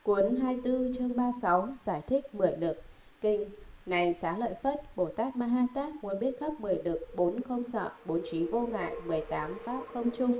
Cuốn 24 chương 36 giải thích 10 lực. Kinh: Này Xá Lợi Phất, Bồ Tát Ma Ha Tát muốn biết khắp 10 lực, 4 không sợ, 4 trí vô ngại, 18 pháp không chung.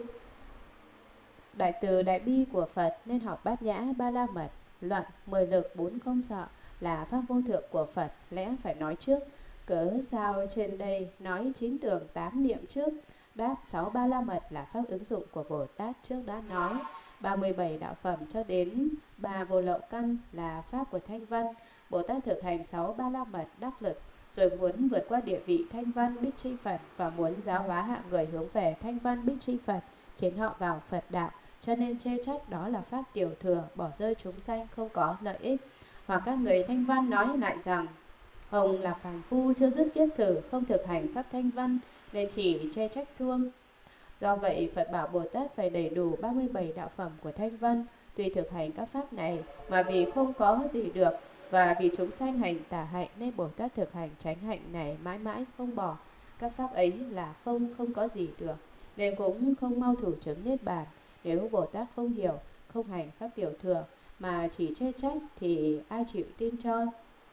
Đại từ đại bi của Phật nên học Bát Nhã Ba La Mật. Luận: 10 lực 4 không sợ là pháp vô thượng của Phật, lẽ phải nói trước. Cớ sao trên đây nói 9 tưởng 8 niệm trước? Đáp: 6 Ba La Mật là pháp ứng dụng của Bồ Tát trước đã nói. 37 đạo phẩm cho đến 3 vô lậu căn là pháp của Thanh Văn. Bồ Tát thực hành 6 Ba La Mật đắc lực, rồi muốn vượt qua địa vị Thanh Văn Bích Chi Phật và muốn giáo hóa hạng người hướng về Thanh Văn Bích Chi Phật, khiến họ vào Phật đạo, cho nên chê trách đó là pháp tiểu thừa, bỏ rơi chúng sanh không có lợi ích. Hoặc các người Thanh Văn nói lại rằng ông là phàm phu chưa dứt kiết sử, không thực hành pháp Thanh Văn nên chỉ chê trách xuông. Do vậy Phật bảo Bồ Tát phải đầy đủ 37 đạo phẩm của Thanh Văn. Tuy thực hành các pháp này mà vì không có gì được, và vì chúng sanh hành tà hạnh nên Bồ Tát thực hành chánh hạnh này mãi mãi không bỏ. Các pháp ấy là không có gì được, nên cũng không mau thủ chứng niết bàn. Nếu Bồ Tát không hiểu, không hành pháp tiểu thừa mà chỉ chê trách thì ai chịu tin cho?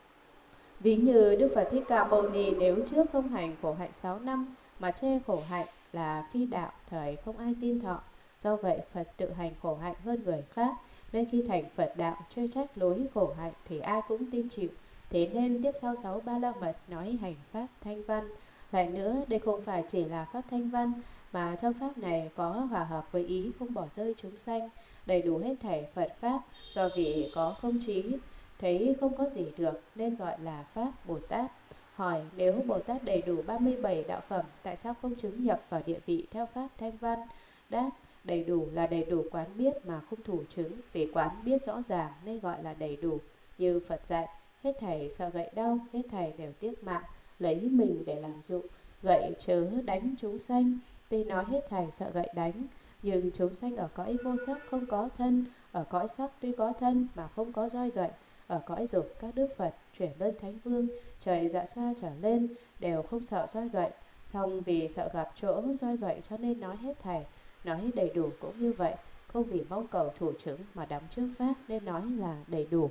Ví như Đức Phật Thích Ca Mâu Ni nếu trước không hành khổ hạnh 6 năm mà chê khổ hạnh là phi đạo, thời không ai tin thọ. Do vậy Phật tự hành khổ hạnh hơn người khác, nên khi thành Phật đạo chê trách lối khổ hạnh thì ai cũng tin chịu. Thế nên tiếp sau 6 Ba La Mật nói hành pháp Thanh Văn. Lại nữa, đây không phải chỉ là pháp Thanh Văn, mà trong pháp này có hòa hợp với ý không bỏ rơi chúng sanh, đầy đủ hết thảy Phật pháp. Do vì có không trí, thấy không có gì được nên gọi là pháp Bồ Tát. Hỏi: nếu Bồ Tát đầy đủ 37 đạo phẩm, tại sao không chứng nhập vào địa vị theo pháp Thanh Văn? Đáp: đầy đủ là đầy đủ quán biết mà không thủ chứng, vì quán biết rõ ràng nên gọi là đầy đủ. Như Phật dạy: hết thảy sợ gậy đau, hết thảy đều tiếc mạng, lấy mình để làm dụ, gậy chớ đánh chúng sanh. Tuy nói hết thảy sợ gậy đánh, nhưng chúng sanh ở cõi vô sắc không có thân, ở cõi sắc tuy có thân mà không có roi gậy. Ở cõi dục các đức Phật chuyển lên Thánh Vương, trời Dạ Xoa trở lên đều không sợ roi gậy, song vì sợ gặp chỗ roi gậy cho nên nói hết thảy. Nói đầy đủ cũng như vậy, không vì mong cầu thủ chứng mà đắm trước pháp nên nói là đầy đủ.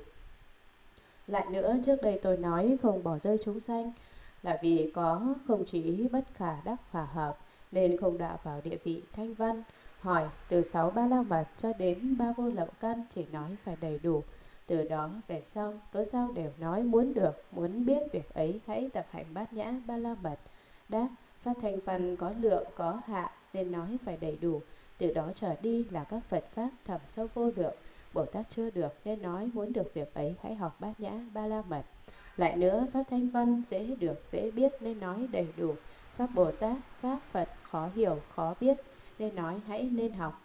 Lại nữa, trước đây tôi nói không bỏ rơi chúng sanh là vì có không trí bất khả đắc hòa hợp, nên không đạo vào địa vị Thanh Văn. Hỏi: từ 6 Ba La Mật cho đến 3 vô lậu căn chỉ nói phải đầy đủ, từ đó về sau cớ sao đều nói muốn được, muốn biết việc ấy hãy tập hành Bát Nhã Ba La Mật? Đáp: pháp Thanh Văn có lượng có hạ nên nói phải đầy đủ, từ đó trở đi là các Phật pháp thẳm sâu vô lượng. Bồ Tát chưa được nên nói muốn được việc ấy hãy học Bát Nhã Ba La Mật. Lại nữa, pháp Thanh Văn dễ được dễ biết nên nói đầy đủ, pháp Bồ Tát, pháp Phật khó hiểu khó biết nên nói hãy nên học.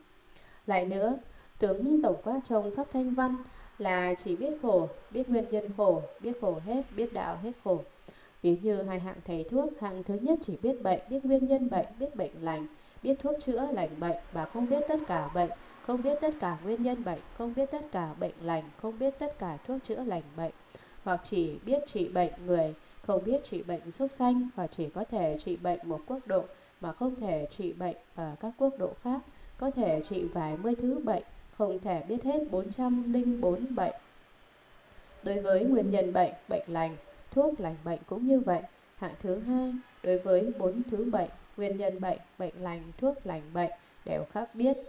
Lại nữa, tướng tổng quát trong pháp Thanh Văn là chỉ biết khổ, biết nguyên nhân khổ, biết khổ hết, biết đạo hết khổ. Ví như hai hạng thầy thuốc, hạng thứ nhất chỉ biết bệnh, biết nguyên nhân bệnh, biết bệnh lành, biết thuốc chữa lành bệnh, và không biết tất cả bệnh, không biết tất cả nguyên nhân bệnh, không biết tất cả bệnh lành, không biết tất cả thuốc chữa lành bệnh. Hoặc chỉ biết trị bệnh người, không biết trị bệnh súc sanh, hoặc chỉ có thể trị bệnh một quốc độ mà không thể trị bệnh ở các quốc độ khác, có thể trị vài mươi thứ bệnh, không thể biết hết 404 bệnh. Đối với nguyên nhân bệnh, bệnh lành, thuốc lành bệnh cũng như vậy. Hạng thứ hai, đối với 4 thứ bệnh, nguyên nhân bệnh, bệnh lành, thuốc lành bệnh đều khắp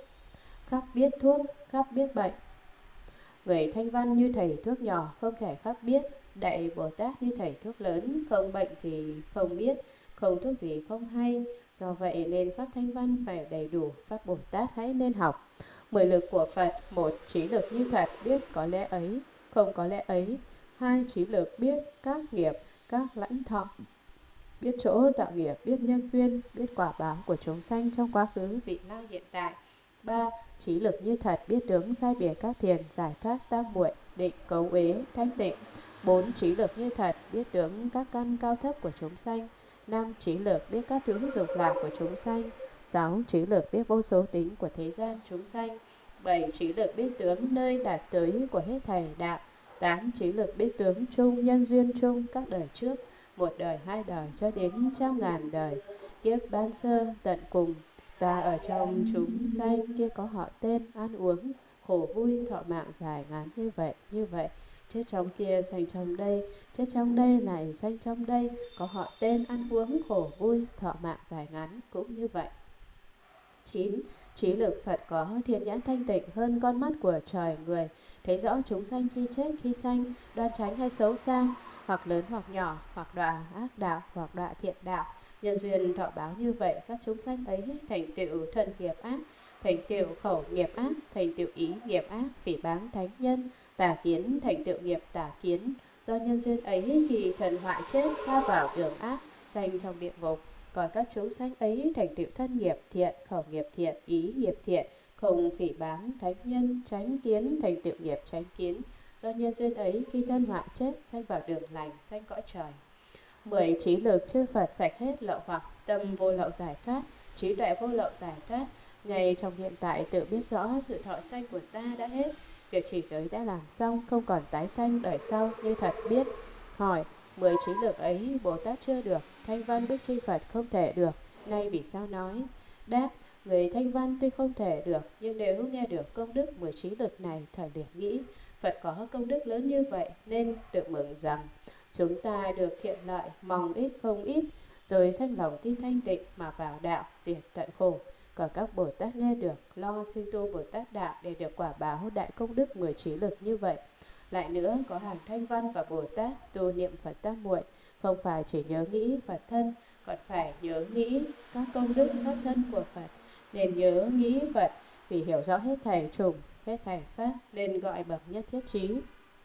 biết thuốc, khắp biết bệnh. Người Thanh Văn như thầy thuốc nhỏ không thể khắp biết, Đại Bồ Tát như thầy thuốc lớn, không bệnh gì không biết, không thuốc gì không hay. Do vậy nên pháp Thanh Văn phải đầy đủ, pháp Bồ Tát hãy nên học. 10 lực của Phật: 1. Trí lực như thật, biết có lẽ ấy, không có lẽ ấy. 2. Trí lực biết các nghiệp, các lãnh thọ, biết chỗ tạo nghiệp, biết nhân duyên, biết quả báo của chúng sanh trong quá khứ, vị lai, hiện tại. 3. Trí lực như thật, biết đứng sai biệt các thiền, giải thoát tam muội, định, cấu uế, thanh tịnh. 4. Trí lực như thật, biết đứng các căn cao thấp của chúng sanh. 5. Trí lực biết các thứ dục lạc của chúng sanh. 6. Trí lực biết vô số tính của thế gian chúng sanh. 7. Trí lực biết tướng nơi đạt tới của hết thảy đạo. 8. Trí lực biết tướng chung nhân duyên chung các đời trước, một đời, hai đời cho đến trăm ngàn đời, kiếp ban sơ tận cùng. Ta ở trong chúng sanh kia có họ tên, ăn uống, khổ vui, thọ mạng dài ngắn như vậy. Chết trong kia sanh trong đây, chết trong đây này sanh trong đây, có họ tên ăn uống khổ vui, thọ mạng dài ngắn cũng như vậy. 9. Trí lực Phật có thiên nhãn thanh tịnh hơn con mắt của trời người, thấy rõ chúng sanh khi chết khi sanh, đoan chánh hay xấu xa, hoặc lớn hoặc nhỏ, hoặc đọa ác đạo, hoặc đọa thiện đạo. Nhân duyên thọ báo như vậy, các chúng sanh ấy thành tựu thân nghiệp ác, thành tựu khẩu nghiệp ác, thành tựu ý nghiệp ác, phỉ báng thánh nhân, tà kiến thành tựu nghiệp tà kiến. Do nhân duyên ấy khi thần hoại chết sa vào đường ác, sanh trong địa ngục. Còn các chúng sanh ấy thành tựu thân nghiệp thiện, khẩu nghiệp thiện, ý nghiệp thiện, không phỉ báng thánh nhân, chánh kiến thành tựu nghiệp chánh kiến. Do nhân duyên ấy khi thân hoại chết sanh vào đường lành, sanh cõi trời. 10. Trí lực chư Phật sạch hết lậu hoặc, tâm vô lậu giải thoát, trí tuệ vô lậu giải thoát. Ngay trong hiện tại tự biết rõ sự thọ sanh của ta đã hết, việc trì giới đã làm xong, không còn tái sanh đời sau như thật biết. Hỏi: 10 trí lực ấy Bồ Tát chưa được, Thanh Văn Bích Chi Phật không thể được, nay vì sao nói? Đáp: người Thanh Văn tuy không thể được, nhưng nếu nghe được công đức 10 trí lực này, thời liền nghĩ Phật có công đức lớn như vậy, nên tự mừng rằng chúng ta được thiện lợi, mong ít không ít, rồi sanh lòng tin thanh tịnh mà vào đạo, diệt tận khổ. Còn các Bồ Tát nghe được, lo sinh tu Bồ Tát đạo để được quả báo đại công đức 10 trí lực như vậy. Lại nữa, có hàng Thanh Văn và Bồ Tát tu niệm Phật tam muội, không phải chỉ nhớ nghĩ Phật thân, còn phải nhớ nghĩ các công đức pháp thân của Phật. Nên nhớ nghĩ Phật vì hiểu rõ hết thảy chủng, hết thảy pháp, nên gọi bậc nhất thiết trí.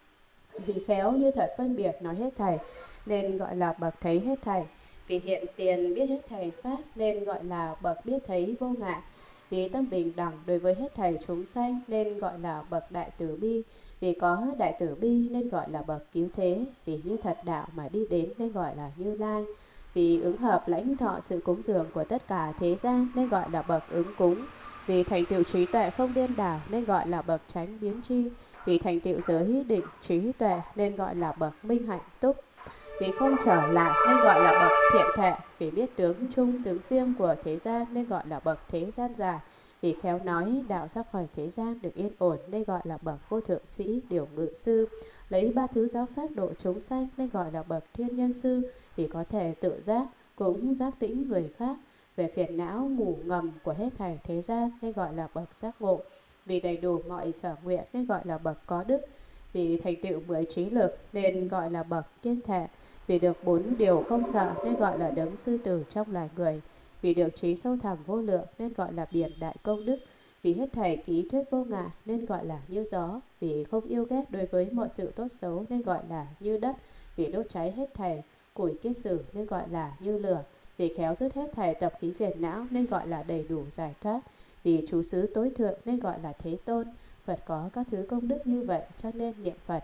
Vì khéo như thật phân biệt nói hết thảy, nên gọi là bậc thấy hết thảy. Vì hiện tiền biết hết thảy pháp, nên gọi là bậc biết thấy vô ngại. Vì tâm bình đẳng đối với hết thảy chúng sanh, nên gọi là bậc đại từ bi. Vì có đại từ bi nên gọi là bậc cứu thế. Vì như thật đạo mà đi đến nên gọi là Như Lai. Vì ứng hợp lãnh thọ sự cúng dường của tất cả thế gian nên gọi là bậc ứng cúng. Vì thành tựu trí tuệ không điên đảo nên gọi là bậc chánh biến tri. Vì thành tựu giới định trí tuệ nên gọi là bậc minh hạnh túc. Vì không trở lại nên gọi là bậc thiện thệ. Vì biết tướng chung tướng riêng của thế gian nên gọi là bậc thế gian giả. Vì khéo nói đạo ra khỏi thế gian được yên ổn nên gọi là bậc vô thượng sĩ điều ngự sư. Lấy ba thứ giáo pháp độ chúng sanh nên gọi là bậc thiên nhân sư. Vì có thể tự giác cũng giác tĩnh người khác. Về phiền não ngủ ngầm của hết thảy thế gian nên gọi là bậc giác ngộ. Vì đầy đủ mọi sở nguyện nên gọi là bậc có đức. Vì thành tựu 10 trí lực nên gọi là bậc kiên thể. Vì được 4 điều không sợ nên gọi là đấng sư tử trong loài người. Vì được trí sâu thẳm vô lượng nên gọi là biển đại công đức. Vì hết thảy ký thuyết vô ngại nên gọi là như gió. Vì không yêu ghét đối với mọi sự tốt xấu nên gọi là như đất. Vì đốt cháy hết thảy củi kiết sử nên gọi là như lửa. Vì khéo dứt hết thảy tập khí phiền não nên gọi là đầy đủ giải thoát. Vì trú xứ tối thượng nên gọi là Thế Tôn. Phật có các thứ công đức như vậy cho nên niệm Phật.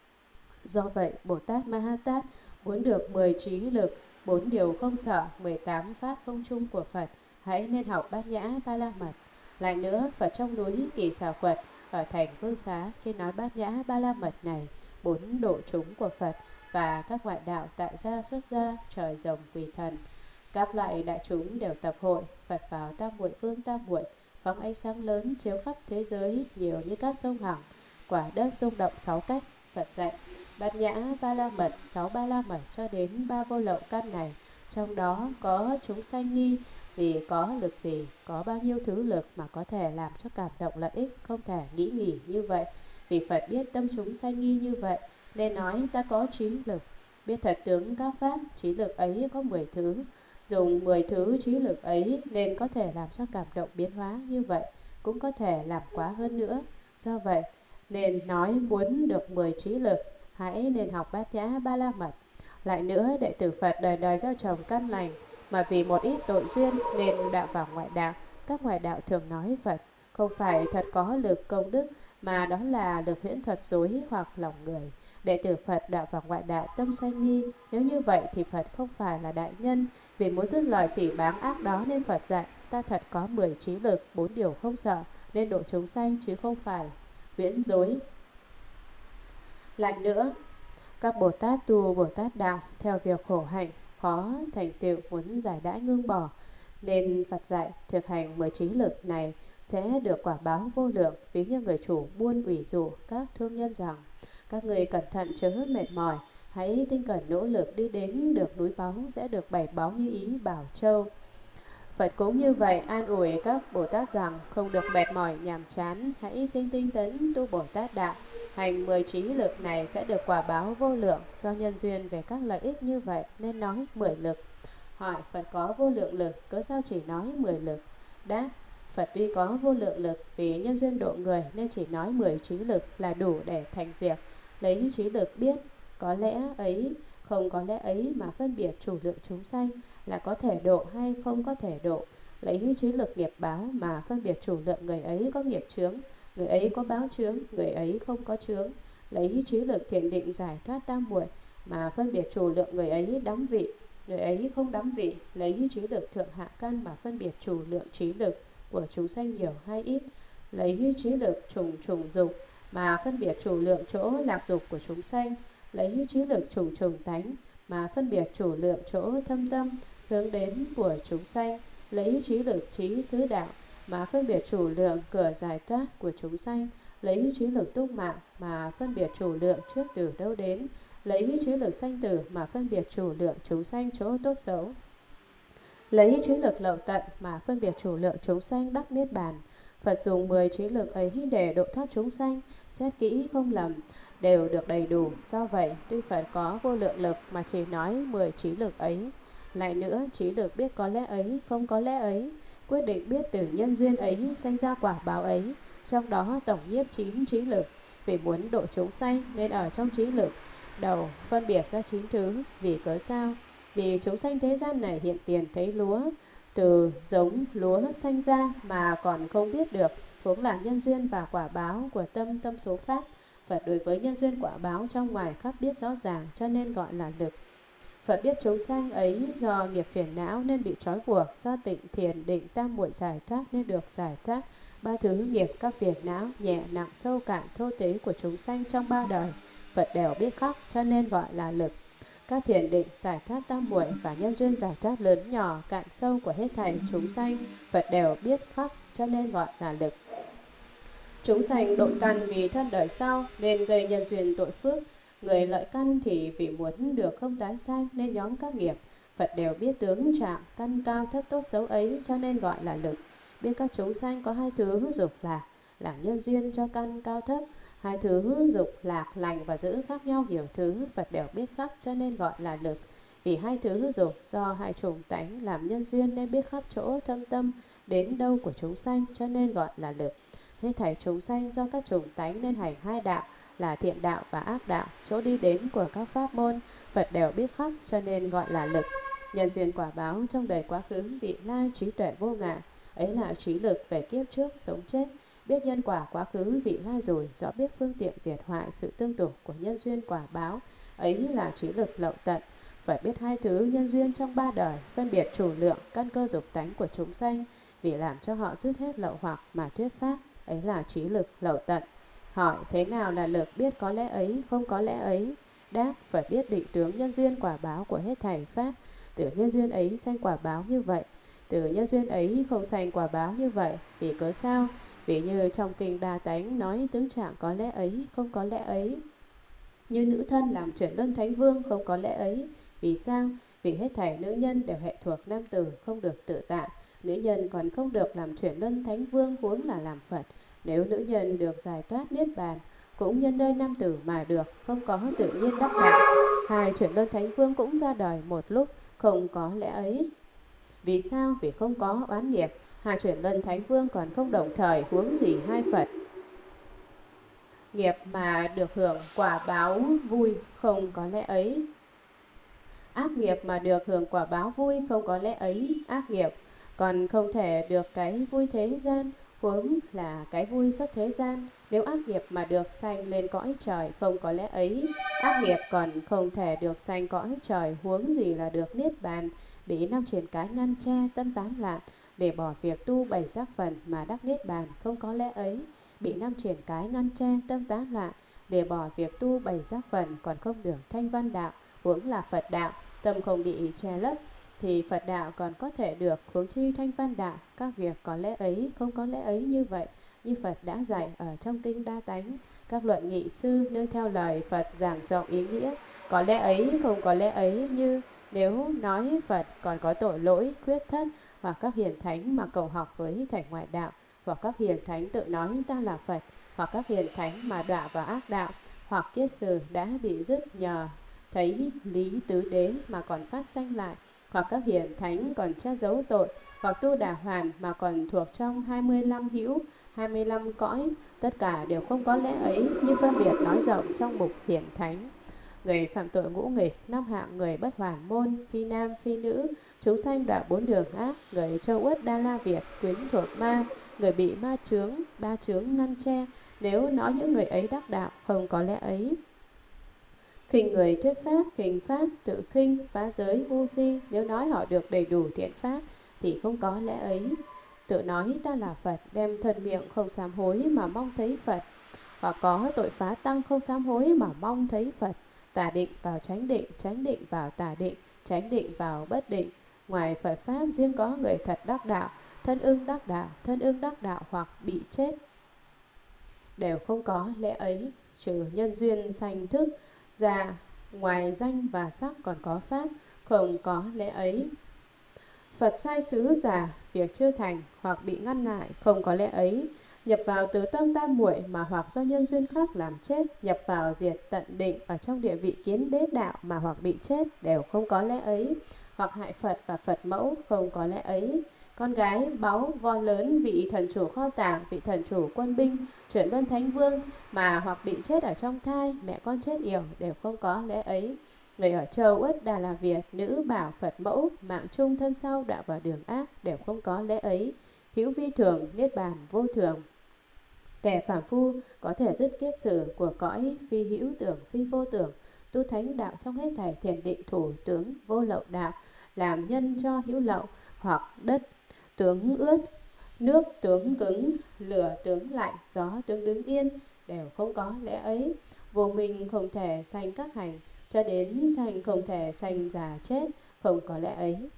Do vậy Bồ Tát Ma Ha Tát muốn được 10 trí lực, 4 điều không sợ, 18 pháp không chung của Phật, hãy nên học Bát Nhã Ba La Mật. Lại nữa, Phật trong núi Kỳ Xà Quật ở thành Vương Xá khi nói Bát Nhã Ba La Mật này, 4 độ chúng của Phật và các ngoại đạo tại gia xuất gia, trời rồng quỷ thần, các loại đại chúng đều tập hội. Phật vào tam muội phương tam muội, phóng ánh sáng lớn chiếu khắp thế giới nhiều như các sông Hằng, quả đất rung động 6 cách. Phật dạy Bát Nhã Ba La Mật, 6 Ba La Mật cho đến 3 vô lậu căn này. Trong đó có chúng sanh nghi vì có lực gì, có bao nhiêu thứ lực mà có thể làm cho cảm động lợi ích, không thể nghĩ nghỉ như vậy. Vì Phật biết tâm chúng sanh nghi như vậy nên nói ta có trí lực. Biết thật tướng các pháp, trí lực ấy có 10 thứ. Dùng 10 thứ trí lực ấy nên có thể làm cho cảm động biến hóa như vậy, cũng có thể làm quá hơn nữa. Do vậy nên nói muốn được 10 trí lực, hãy nên học Bát Nhã Ba La Mật. Lại nữa, đệ tử Phật đời đời gieo trồng căn lành, mà vì một ít tội duyên nên đạo vào ngoại đạo. Các ngoại đạo thường nói Phật không phải thật có lực công đức, mà đó là lực huyễn thuật dối hoặc lòng người. Đệ tử Phật đạo vào ngoại đạo tâm sanh nghi. Nếu như vậy thì Phật không phải là đại nhân. Vì muốn dứt lời phỉ báng ác đó nên Phật dạy ta thật có 10 trí lực, 4 điều không sợ, nên độ chúng sanh chứ không phải huyễn dối. Lại nữa, các Bồ Tát tu Bồ Tát đạo theo việc khổ hạnh, khó thành tựu muốn giải đãi ngưng bỏ, nên Phật dạy thực hành 10 trí lực này sẽ được quả báo vô lượng. Ví như người chủ buôn ủy dụ các thương nhân rằng: các người cẩn thận chớ mệt mỏi, hãy tinh cẩn nỗ lực đi đến được núi báu, sẽ được 7 báu như ý Bảo Châu. Phật cũng như vậy, an ủi các Bồ Tát rằng: không được mệt mỏi nhàm chán, hãy sinh tinh tấn tu Bồ Tát đạo, hành 10 trí lực này sẽ được quả báo vô lượng. Do nhân duyên về các lợi ích như vậy nên nói 10 lực. Hỏi: Phật có vô lượng lực, cớ sao chỉ nói 10 lực? Đáp: Phật tuy có vô lượng lực, vì nhân duyên độ người nên chỉ nói 10 trí lực là đủ để thành việc. Lấy trí lực biết có lẽ ấy, không có lẽ ấy mà phân biệt chủ lượng chúng sanh là có thể độ hay không có thể độ. Lấy trí lực nghiệp báo mà phân biệt chủ lượng người ấy có nghiệp chướng, người ấy có báo chướng, người ấy không có chướng. Lấy trí lực thiền định giải thoát tam muội mà phân biệt chủ lượng người ấy đắm vị, người ấy không đắm vị. Lấy trí lực thượng hạ căn mà phân biệt chủ lượng trí lực của chúng sanh nhiều hay ít. Lấy trí lực trùng trùng dục mà phân biệt chủ lượng chỗ lạc dục của chúng sanh. Lấy trí lực trùng trùng tánh mà phân biệt chủ lượng chỗ thâm tâm hướng đến của chúng sanh. Lấy trí lực trí xứ đạo mà phân biệt chủ lượng cửa giải thoát của chúng sanh. Lấy trí lực túc mạng mà phân biệt chủ lượng trước từ đâu đến. Lấy trí lực sanh tử mà phân biệt chủ lượng chúng sanh chỗ tốt xấu. Lấy trí lực lậu tận mà phân biệt chủ lượng chúng sanh đắc niết bàn. Phật dùng 10 trí lực ấy để độ thoát chúng sanh, xét kỹ không lầm, đều được đầy đủ. Do vậy, tuy Phật có vô lượng lực mà chỉ nói 10 trí lực ấy. Lại nữa, trí lực biết có lẽ ấy, không có lẽ ấy, quyết định biết từ nhân duyên ấy sanh ra quả báo ấy. Trong đó tổng nhiếp 9 trí lực. Vì muốn độ chúng sanh nên ở trong trí lực đầu phân biệt ra 9 thứ. Vì cớ sao? Vì chúng sanh thế gian này hiện tiền thấy lúa từ giống lúa sanh ra mà còn không biết được, huống là nhân duyên và quả báo của tâm tâm số pháp. Phật đối với nhân duyên quả báo trong ngoài khắp biết rõ ràng, cho nên gọi là lực. Phật biết chúng sanh ấy do nghiệp phiền não nên bị trói buộc, do tịnh thiền định tam muội giải thoát nên được giải thoát. 3 thứ nghiệp các phiền não nhẹ nặng sâu cạn thô tế của chúng sanh trong 3 đời, Phật đều biết khắp, cho nên gọi là lực. Các thiền định giải thoát tam muội và nhân duyên giải thoát lớn nhỏ cạn sâu của hết thảy chúng sanh, Phật đều biết khắp, cho nên gọi là lực. Chúng sanh độ căn vì thân đời sau nên gây nhân duyên tội phước. Người lợi căn thì vì muốn được không tái sanh nên nhóm các nghiệp. Phật đều biết tướng trạng căn cao thấp tốt xấu ấy, cho nên gọi là lực. Biết các chúng sanh có 2 thứ dục lạc làm nhân duyên cho căn cao thấp. 2 thứ dục lạc lành và dữ khác nhau nhiều thứ, Phật đều biết khắp, cho nên gọi là lực. Vì 2 thứ dục do 2 chủng tánh làm nhân duyên nên biết khắp chỗ thâm tâm đến đâu của chúng sanh, cho nên gọi là lực. Hết thảy chúng sanh do các chủng tánh nên hành 2 đạo là thiện đạo và ác đạo, chỗ đi đến của các pháp môn, Phật đều biết khắp, cho nên gọi là lực. Nhân duyên quả báo trong đời quá khứ vị lai trí tuệ vô ngã, ấy là trí lực về kiếp trước sống chết. Biết nhân quả quá khứ vị lai rồi, rõ biết phương tiện diệt hoại sự tương tục của nhân duyên quả báo, ấy là trí lực lậu tận. Phải biết 2 thứ nhân duyên trong 3 đời, phân biệt chủ lượng căn cơ dục tánh của chúng sanh, vì làm cho họ dứt hết lậu hoặc mà thuyết pháp, ấy là trí lực lậu tận. Hỏi: thế nào là lực biết có lẽ ấy, không có lẽ ấy? Đáp: phải biết định tướng nhân duyên quả báo của hết thảy pháp. Từ nhân duyên ấy sanh quả báo như vậy, từ nhân duyên ấy không sanh quả báo như vậy. Vì cớ sao? Vì như trong kinh Đa Tánh nói tướng trạng có lẽ ấy, không có lẽ ấy. Như nữ thân làm chuyển luân thánh vương, không có lẽ ấy. Vì sao? Vì hết thảy nữ nhân đều hệ thuộc nam tử, không được tự tại. Nữ nhân còn không được làm chuyển luân thánh vương, huống là làm Phật. Nếu nữ nhân được giải thoát niết bàn, cũng nhân nơi nam tử mà được, không có tự nhiên đắc đạo. 2 chuyển luân thánh vương cũng ra đời một lúc, không có lẽ ấy. Vì sao? Vì không có oán nghiệp. 2 chuyển luân thánh vương còn không đồng thời, huống gì 2 Phật. Nghiệp mà được hưởng quả báo vui, không có lẽ ấy. Ác nghiệp mà được hưởng quả báo vui, không có lẽ ấy. Ác nghiệp còn không thể được cái vui thế gian, huống là cái vui xuất thế gian. Nếu ác nghiệp mà được sanh lên cõi trời, không có lẽ ấy. Ác nghiệp còn không thể được sanh cõi trời, huống gì là được niết bàn. Bị 5 triển cái ngăn che tâm tán loạn, để bỏ việc tu 7 giác phần mà đắc niết bàn, không có lẽ ấy. Bị 5 triển cái ngăn che tâm tán loạn, để bỏ việc tu 7 giác phần, còn không được thanh văn đạo, huống là Phật đạo. Tâm không bị che lấp, thì Phật đạo còn có thể được, huống chi thanh văn đạo. Các việc có lẽ ấy, không có lẽ ấy như vậy, như Phật đã dạy ở trong kinh Đa Tánh. Các luận nghị sư nương theo lời Phật giảng rộng ý nghĩa, có lẽ ấy, không có lẽ ấy, như nếu nói Phật còn có tội lỗi, khuyết thất, hoặc các hiền thánh mà cầu học với thầy ngoại đạo, hoặc các hiền thánh tự nói ta là Phật, hoặc các hiền thánh mà đọa vào ác đạo, hoặc kiết sử đã bị dứt nhờ thấy lý tứ đế mà còn phát sanh lại, hoặc các hiền thánh còn che giấu tội, hoặc tu đà hoàn mà còn thuộc trong 25 hữu, 25 cõi, tất cả đều không có lẽ ấy, như phân biệt nói rộng trong mục hiển thánh. Người phạm tội ngũ nghịch, năm hạng người bất hoàn môn, phi nam phi nữ, chúng sanh đọa 4 đường ác, người châu Uất Đa La Việt, quyến thuộc ma, người bị ma chướng, ba chướng ngăn che, nếu nói những người ấy đắc đạo, không có lẽ ấy. Khinh người thuyết pháp, khinh pháp, tự khinh, phá giới, ngu si, nếu nói họ được đầy đủ thiện pháp, thì không có lẽ ấy. Tự nói ta là Phật, đem thân miệng không sám hối mà mong thấy Phật, hoặc có tội phá tăng không sám hối mà mong thấy Phật. Tà định vào chánh định vào tà định, chánh định vào bất định. Ngoài Phật pháp riêng có người thật đắc đạo, thân ưng đắc đạo hoặc bị chết, đều không có lẽ ấy. Trừ nhân duyên sanh thức ra, ngoài danh và sắc còn có pháp, không có lẽ ấy. Phật sai sứ giả, việc chưa thành hoặc bị ngăn ngại, không có lẽ ấy. Nhập vào tứ tâm tam muội mà hoặc do nhân duyên khác làm chết, nhập vào diệt tận định ở trong địa vị kiến đế đạo mà hoặc bị chết, đều không có lẽ ấy. Hoặc hại Phật và Phật mẫu, không có lẽ ấy. Con gái báu von lớn, vị thần chủ kho tàng, vị thần chủ quân binh, chuyển lên thánh vương mà hoặc bị chết ở trong thai, mẹ con chết yểu, đều không có lẽ ấy. Người ở châu Uất Đà La Việt, nữ bảo Phật mẫu, mạng chung thân sau đạo vào đường ác, đều không có lẽ ấy. Hữu vi thường, niết bàn vô thường. Kẻ phàm phu có thể dứt kiết sử của cõi phi hữu tưởng, phi vô tưởng, tu thánh đạo trong hết thảy thiền định thủ tướng vô lậu đạo, làm nhân cho hữu lậu, hoặc đất tướng ướt, nước tướng cứng, lửa tướng lạnh, gió tướng đứng yên, đều không có lẽ ấy. Vô minh không thể sanh các hành, cho đến sanh không thể sanh già chết, không có lẽ ấy.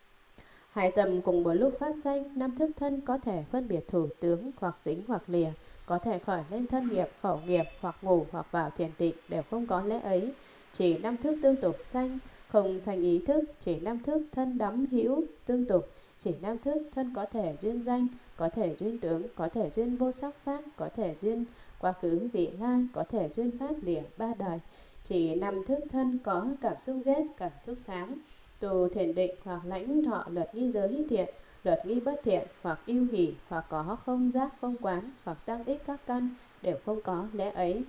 Hai tâm cùng một lúc phát sanh, năm thức thân có thể phân biệt thủ tướng, hoặc dính hoặc lìa, có thể khởi lên thân nghiệp, khẩu nghiệp, hoặc ngủ hoặc vào thiền định, đều không có lẽ ấy. Chỉ năm thức tương tục sanh, không sanh ý thức, chỉ năm thức thân đắm hữu tương tục, chỉ năm thức thân có thể duyên danh, có thể duyên tướng, có thể duyên vô sắc pháp, có thể duyên quá khứ vị lai, có thể duyên pháp lìa ba đời. Chỉ năm thức thân có cảm xúc ghét, cảm xúc sáng, tu thiền định hoặc lãnh thọ luật nghi giới thiện, luật nghi bất thiện, hoặc yêu hỷ, hoặc có không giác không quán, hoặc tăng ích các căn, đều không có lẽ ấy.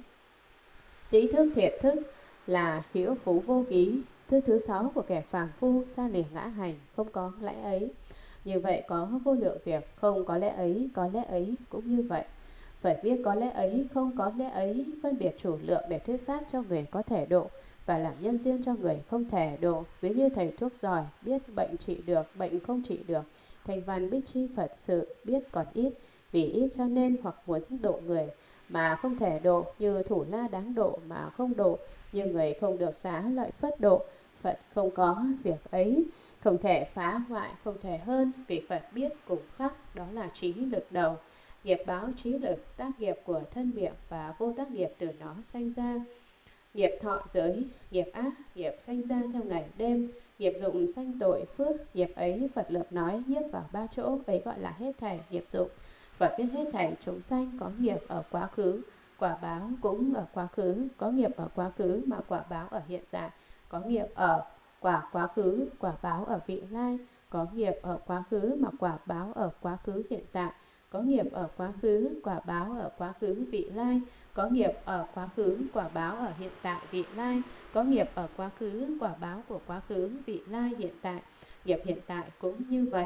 Tí thức thiệt thức là hữu phú vô ký, thức thứ 6 của kẻ phàm phu, xa lìa ngã hành, không có lẽ ấy. Như vậy có vô lượng việc, không có lẽ ấy, có lẽ ấy cũng như vậy. Phải biết có lẽ ấy, không có lẽ ấy, phân biệt chủ lượng để thuyết pháp cho người có thể độ, và làm nhân duyên cho người không thể độ. Ví như thầy thuốc giỏi, biết bệnh trị được, bệnh không trị được. Thành văn bích chi Phật sự, biết còn ít, vì ít cho nên hoặc muốn độ người mà không thể độ, như thủ la đáng độ mà không độ, như người không được xá lợi Phất độ. Phật không có việc ấy, không thể phá hoại, không thể hơn, vì Phật biết cùng khắc, đó là trí lực đầu. Nghiệp báo trí lực, tác nghiệp của thân miệng và vô tác nghiệp từ nó sanh ra. Nghiệp thọ giới, nghiệp ác, nghiệp sanh ra theo ngày đêm, nghiệp dụng sanh tội phước, nghiệp ấy Phật lực nói nhiếp vào 3 chỗ, ấy gọi là hết thảy nghiệp dụng. Phật biết hết thảy chúng sanh có nghiệp ở quá khứ, quả báo cũng ở quá khứ, có nghiệp ở quá khứ mà quả báo ở hiện tại, có nghiệp ở quả quá khứ, quả báo ở vị lai, có nghiệp ở quá khứ mà quả báo ở quá khứ hiện tại, có nghiệp ở quá khứ, quả báo ở quá khứ vị lai, có nghiệp ở quá khứ, quả báo ở hiện tại vị lai, có nghiệp ở quá khứ, quả báo của quá khứ, vị lai hiện tại, nghiệp hiện tại cũng như vậy.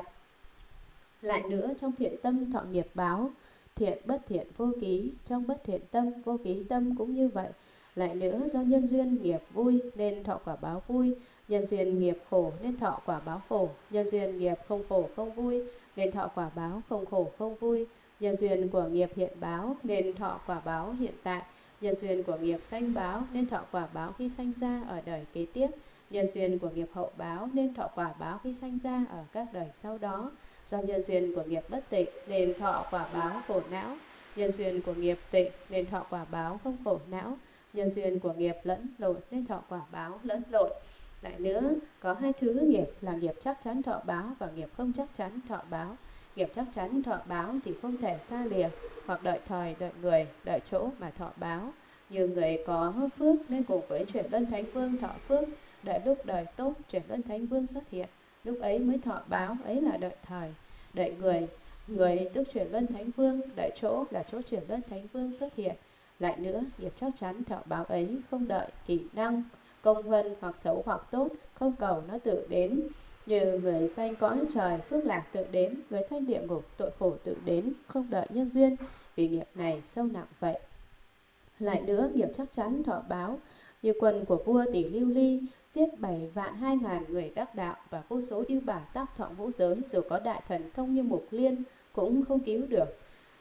Lại nữa, trong thiện tâm thọ nghiệp báo, thiện bất thiện vô ký, trong bất thiện tâm vô ký tâm cũng như vậy. Lại nữa, do nhân duyên nghiệp vui nên thọ quả báo vui, nhân duyên nghiệp khổ nên thọ quả báo khổ, nhân duyên nghiệp không khổ không vui nên thọ quả báo không khổ không vui, nhân duyên của nghiệp hiện báo nên thọ quả báo hiện tại, nhân duyên của nghiệp sanh báo nên thọ quả báo khi sanh ra ở đời kế tiếp. Nhân duyên của nghiệp hậu báo nên thọ quả báo khi sanh ra ở các đời sau đó. Do nhân duyên của nghiệp bất tịnh nên thọ quả báo khổ não. Nhân duyên của nghiệp tịnh nên thọ quả báo không khổ não. Nhân duyên của nghiệp lẫn lộn nên thọ quả báo lẫn lộn. Lại nữa, có hai thứ nghiệp là nghiệp chắc chắn thọ báo và nghiệp không chắc chắn thọ báo. Nghiệp chắc chắn thọ báo thì không thể xa lìa hoặc đợi thời, đợi người, đợi chỗ mà thọ báo. Như người có phước nên cùng với chuyển luân thánh vương thọ phước, đợi lúc đời tốt chuyển luân thánh vương xuất hiện, lúc ấy mới thọ báo, ấy là đợi thời. Đợi người, người tức chuyển luân thánh vương, đợi chỗ là chỗ chuyển luân thánh vương xuất hiện. Lại nữa, nghiệp chắc chắn thọ báo ấy không đợi kỹ năng, công vân hoặc xấu hoặc tốt, không cầu nó tự đến. Như người sanh cõi trời phước lạc tự đến, người sanh địa ngục tội khổ tự đến, không đợi nhân duyên, vì nghiệp này sâu nặng vậy. Lại nữa, nghiệp chắc chắn thọ báo, như quân của vua Tỷ Lưu Ly giết 7.200.000 người đắc đạo và vô số yêu bà tác thọ ngũ giới, dù có đại thần thông như Mục Liên cũng không cứu được.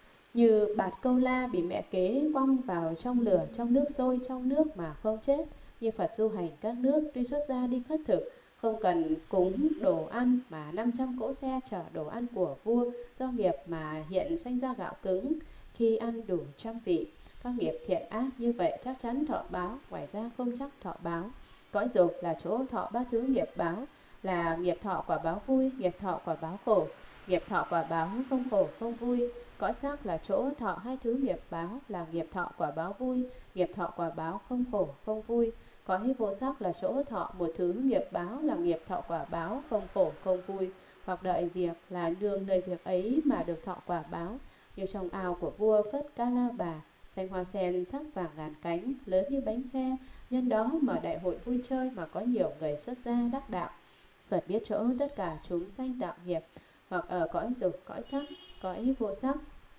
Như Bạt Câu La bị mẹ kế quăng vào trong lửa, trong nước sôi, trong nước mà không chết. Như Phật du hành các nước, tuy xuất gia đi khất thực, không cần cúng đồ ăn mà 500 cỗ xe chở đồ ăn của vua, do nghiệp mà hiện sanh ra gạo cứng khi ăn đủ trăm vị. Các nghiệp thiện ác như vậy chắc chắn thọ báo, ngoài ra không chắc thọ báo. Cõi dục là chỗ thọ ba thứ nghiệp báo, là nghiệp thọ quả báo vui, nghiệp thọ quả báo khổ, nghiệp thọ quả báo không khổ không vui. Cõi sắc là chỗ thọ hai thứ nghiệp báo, là nghiệp thọ quả báo vui, nghiệp thọ quả báo không khổ không vui. Cõi vô sắc là chỗ thọ một thứ nghiệp báo, là nghiệp thọ quả báo không khổ không vui, hoặc đợi việc là nương nơi việc ấy mà được thọ quả báo. Như trong ao của vua Phất Ca La Bà, xanh hoa sen sắc vàng ngàn cánh, lớn như bánh xe, nhân đó mở đại hội vui chơi mà có nhiều người xuất gia đắc đạo. Phật biết chỗ tất cả chúng sanh tạo nghiệp, hoặc ở cõi dục, cõi sắc, cõi vô sắc.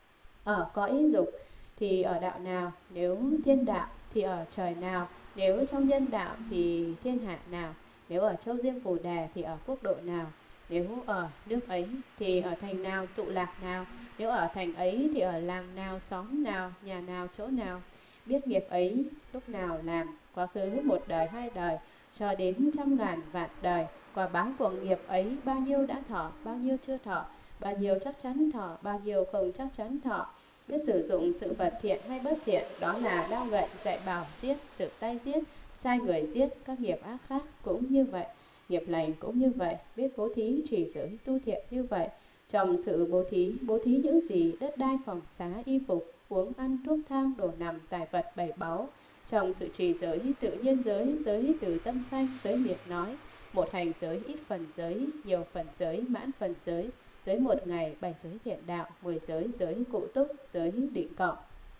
Ở cõi dục thì ở đạo nào, nếu thiên đạo thì ở trời nào, nếu trong nhân đạo thì thiên hạ nào, nếu ở châu Diêm Phù Đề thì ở quốc độ nào, nếu ở nước ấy thì ở thành nào, tụ lạc nào, nếu ở thành ấy thì ở làng nào, xóm nào, nhà nào, chỗ nào. Biết nghiệp ấy lúc nào làm, quá khứ một đời hai đời cho đến trăm ngàn vạn đời. Quả báo của nghiệp ấy bao nhiêu đã thọ, bao nhiêu chưa thọ, bao nhiêu chắc chắn thọ, bao nhiêu không chắc chắn thọ. Biết sử dụng sự vật thiện hay bất thiện, đó là đao gậy, dạy bảo, giết, tự tay giết, sai người giết. Các nghiệp ác khác cũng như vậy, nghiệp lành cũng như vậy. Biết bố thí, trì giới, tu thiện như vậy. Trong sự bố thí những gì? Đất đai, phòng xá, y phục, uống ăn, thuốc thang, đồ nằm, tài vật, bảy báu. Trong sự trì giới, tự nhiên giới, giới từ tâm sanh, giới miệng nói, một hành giới, ít phần giới, nhiều phần giới, mãn phần giới, giới một ngày, 7 giới thiện đạo, 10 giới, giới cụ túc, giới định cộng.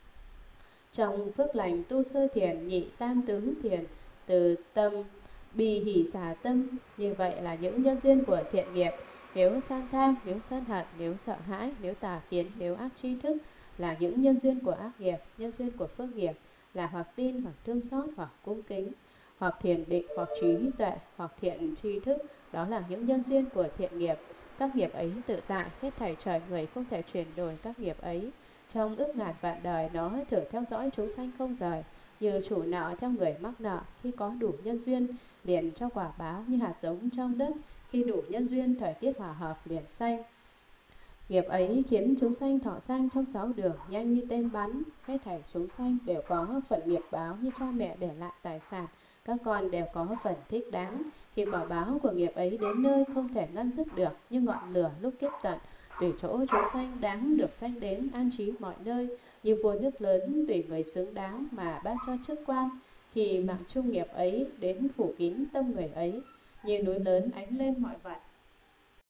Trong phước lành tu sơ thiền, nhị tam tứ thiền, từ tâm, bì hỷ xả tâm, như vậy là những nhân duyên của thiện nghiệp. Nếu san tham, nếu sân hận, nếu sợ hãi, nếu tà kiến, nếu ác tri thức là những nhân duyên của ác nghiệp. Nhân duyên của phước nghiệp là hoặc tin, hoặc thương xót, hoặc cung kính, hoặc thiền định, hoặc trí tuệ, hoặc thiện tri thức, đó là những nhân duyên của thiện nghiệp. Các nghiệp ấy tự tại, hết thảy trời người không thể chuyển đổi các nghiệp ấy. Trong ước ngàn vạn đời nó thường theo dõi chúng sanh không rời, như chủ nợ theo người mắc nợ. Khi có đủ nhân duyên liền cho quả báo, như hạt giống trong đất. Khi đủ nhân duyên, thời tiết hòa hợp liền sanh. Nghiệp ấy khiến chúng sanh thọ sanh trong 6 đường, nhanh như tên bắn. Hết thảy chúng sanh đều có phần nghiệp báo, như cha mẹ để lại tài sản, các con đều có phần thích đáng. Khi quả báo của nghiệp ấy đến nơi không thể ngăn dứt được, như ngọn lửa lúc kiếp tận, tùy chỗ chúng sanh đáng được sanh đến, an trí mọi nơi. Như vua nước lớn tùy người xứng đáng mà ban cho chức quan. Khi mạng chung nghiệp ấy đến phủ kín tâm người ấy, như núi lớn ánh lên mọi vật,